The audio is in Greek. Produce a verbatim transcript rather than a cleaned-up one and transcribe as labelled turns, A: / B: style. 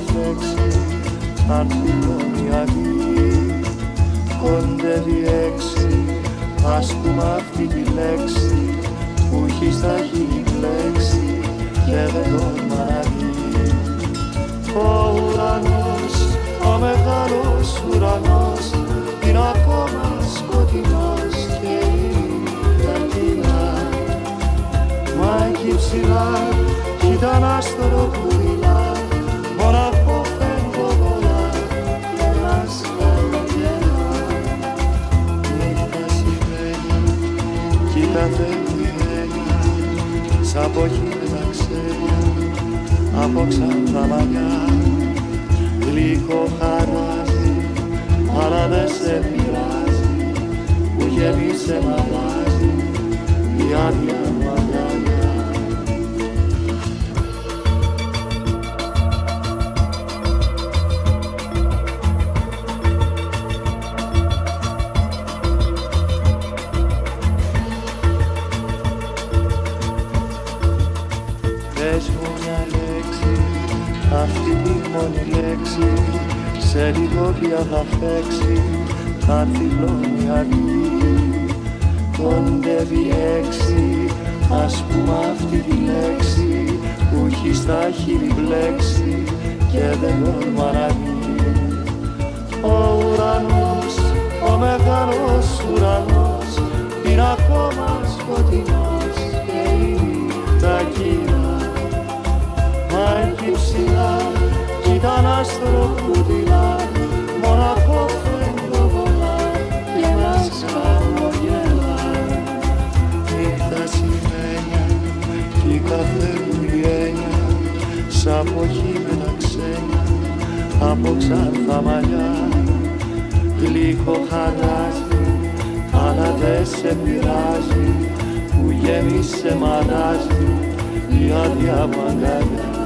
A: λέξη, αν φιλωνιακή κοντεύει έξι, ας πούμε αυτή τη λέξη που έχει στα χείλη πλέξει και δεν τόλμα να βγει. Ο ουρανός, ο μεγάλος ουρανός είναι ακόμα σκοτεινός και τα κοινά, μα εκεί ψηλά κι ήταν άστρο που δειλά, μοναχό φεύγω πολλά και μας καλοκαιρά. Νύχτα σημαίνει κι κάθε μηδένια, σαν ποχή με τα ξένια από ξανθά μαλλιά. Γλυκό χαράζει, αλλά δε σε πειράζει, που γέμισε μ' αλλάζει η άδεια μου αγκαλιά. Πες μου μια λέξη, αυτή τη μόνη λέξη, σε λίγο πια θα φέξει, θα θυλώνει αργή. Κοντεύει έξι, ας πούμε αυτή τη λέξη, που έχει στα χείλη μπλέξει και δεν τόλμα να βγει. Ο ουρανός, ο μεγάλος ουρανός, είναι ακόμα σκοτεινός και είναι τα κύρα, μα εκεί ψηλά κι ήταν άστρο που δειλά, μοναχό φεύγω πολλά και μας χαμογελά. Νύχτα σημαίνια κι κάθε μου η έννοια, σαν ποχή με τα ξένια από ξανθά μαλλιά. Γλυκό χαράζει, αλλά δε σε πειράζει, που γέμισε μ' αλλάζει η άδεια μου αγκαλιά.